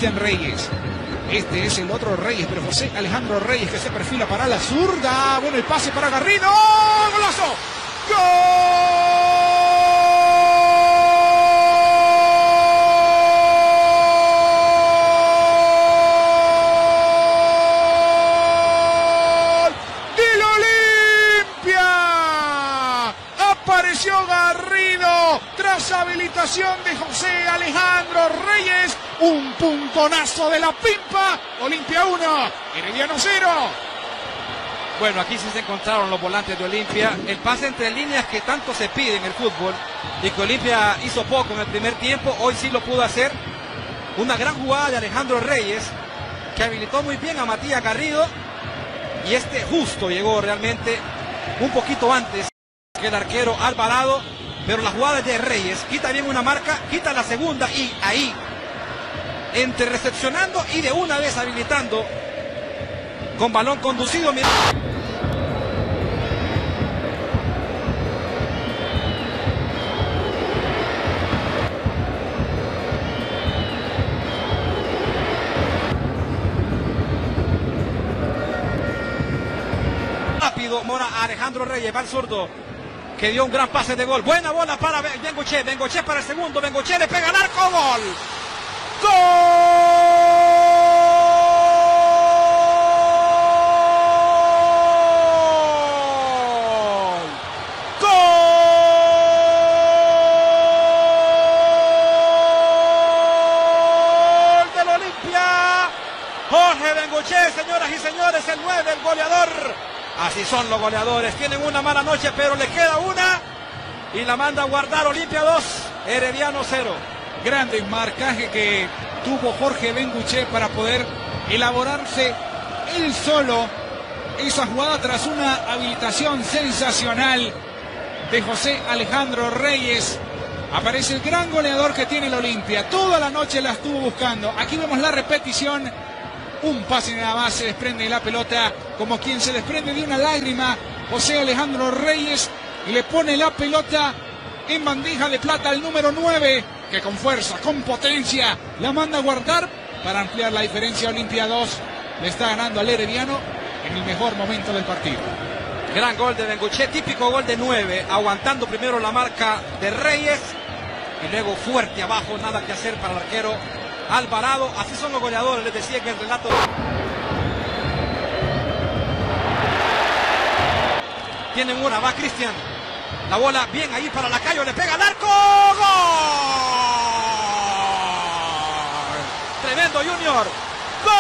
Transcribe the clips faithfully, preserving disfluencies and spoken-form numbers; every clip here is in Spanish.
Cristian Reyes. Este es el otro Reyes, pero José Alejandro Reyes que se perfila para la zurda. Bueno, el pase para Garrido. ¡Golazo! ¡Gol! Apareció Garrido tras habilitación de José Alejandro Reyes. Un puntonazo de la Pimpa. Olimpia uno, Herediano cero. Bueno, aquí sí se encontraron los volantes de Olimpia. El pase entre líneas que tanto se pide en el fútbol y que Olimpia hizo poco en el primer tiempo, hoy sí lo pudo hacer. Una gran jugada de Alejandro Reyes que habilitó muy bien a Matías Garrido, y este justo llegó realmente un poquito antes que el arquero Alvarado, pero la jugada de Reyes quita bien una marca, quita la segunda y ahí, entre recepcionando y de una vez habilitando con balón conducido. Mira. Rápido, Mora a Alejandro Reyes, va al zurdo, que dio un gran pase de gol. Buena bola para Bengoche, Bengoche para el segundo, Bengoche le pega al arco, gol. ¡Gol! ¡Gol! ¡Del Olimpia! Jorge Bengoche, señoras y señores, el nueve, el goleador. Así son los goleadores, tienen una mala noche, pero le queda una y la manda a guardar. Olimpia dos, Herediano cero. Grande marcaje que tuvo Jorge Bengoche para poder elaborarse él solo esa jugada tras una habilitación sensacional de José Alejandro Reyes. Aparece el gran goleador que tiene el Olimpia. Toda la noche la estuvo buscando. Aquí vemos la repetición. Un pase nada más, se desprende de la pelota como quien se desprende de una lágrima. José Alejandro Reyes y le pone la pelota en bandeja de plata al número nueve, que con fuerza, con potencia, la manda a guardar para ampliar la diferencia. Olimpia dos le está ganando al Herediano en el mejor momento del partido. Gran gol de Bengoche, típico gol de nueve, aguantando primero la marca de Reyes y luego fuerte abajo, nada que hacer para el arquero Alvarado. Así son los goleadores, les decía que el relato. Tienen una, va Cristian. La bola bien ahí para Lacayo, le pega al arco. ¡Gol! Tremendo Junior. ¡Gol!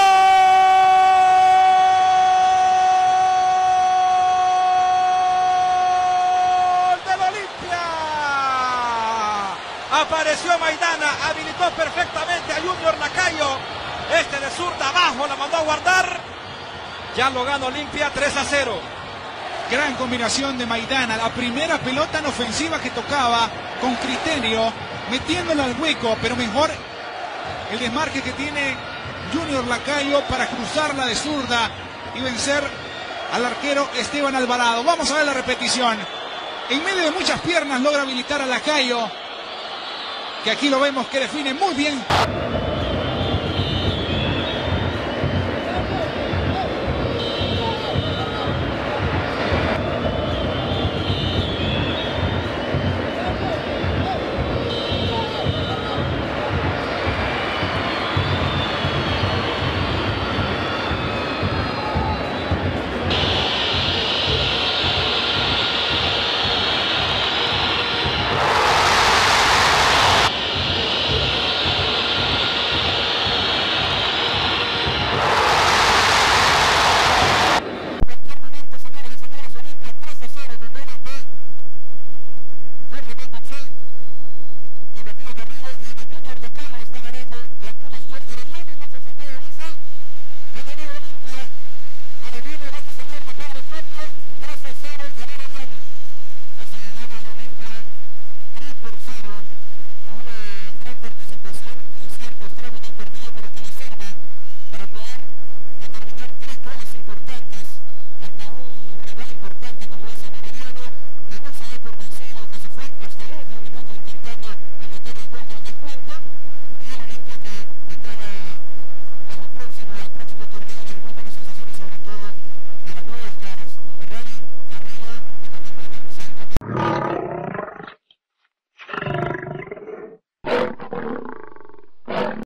¡Del Olimpia! Apareció Maidana, habilitó perfectamente a Junior Lacayo. Este de zurda abajo, la mandó a guardar. Ya lo gana Olimpia tres a cero. Gran combinación de Maidana, la primera pelota en ofensiva que tocaba con criterio, metiéndola al hueco, pero mejor el desmarque que tiene Junior Lacayo para cruzarla de zurda y vencer al arquero Esteban Alvarado. Vamos a ver la repetición. En medio de muchas piernas logra habilitar a Lacayo, que aquí lo vemos que define muy bien.